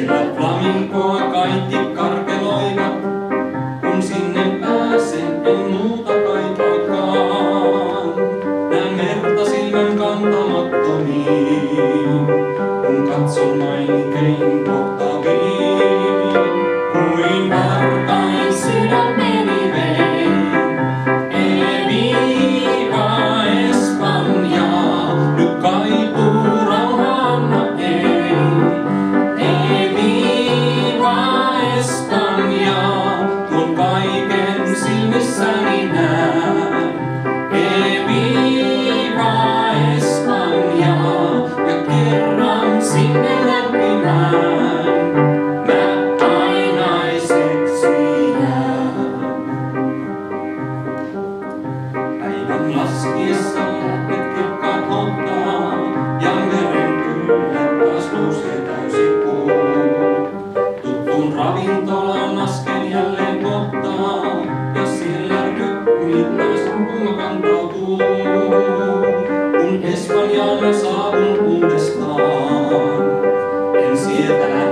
Siellä flamingoa kaikki karkeloivat, kun sinne pääsen en muuta kaipaakaan. Näen merta silmän kantamattomiin, kun katson mainikein kohtaviin. Kuin vartain sydämeni vein, Eviva Espanja, nyt kaipuu rauhana ei. Eviva Espanja, tuon kaiken silmissäni näen. Eviva Espanja, ja kerran sinne lämpimään mä ainaiseksi jään. Päivän laskiessa lähdet kirkkaat ottaa, ja meren kyllä taas nousee täysi kuu. Tuttuun ravintolaan asken jälleen kohtaa, ja siellä rytmi taas kuuma kantautuu. Kun Espanjaan mä saavun uudestaan, en sieltä